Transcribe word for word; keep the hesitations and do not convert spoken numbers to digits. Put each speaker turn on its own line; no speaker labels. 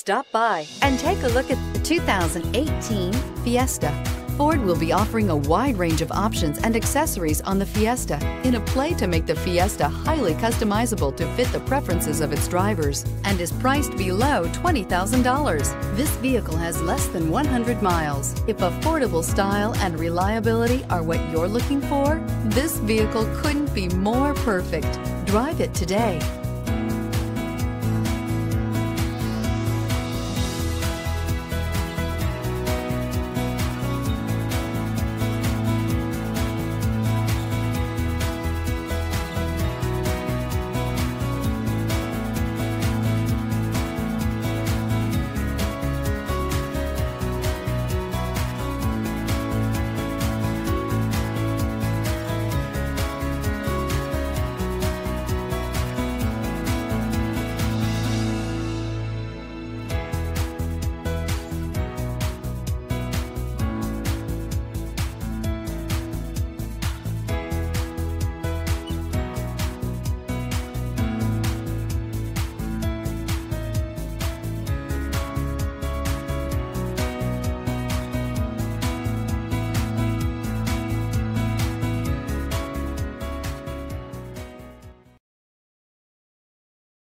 Stop by and take a look at the two thousand eighteen Fiesta. Ford will be offering a wide range of options and accessories on the Fiesta in a play to make the Fiesta highly customizable to fit the preferences of its drivers and is priced below twenty thousand dollars. This vehicle has less than one hundred miles. If affordable style and reliability are what you're looking for, this vehicle couldn't be more perfect. Drive it today.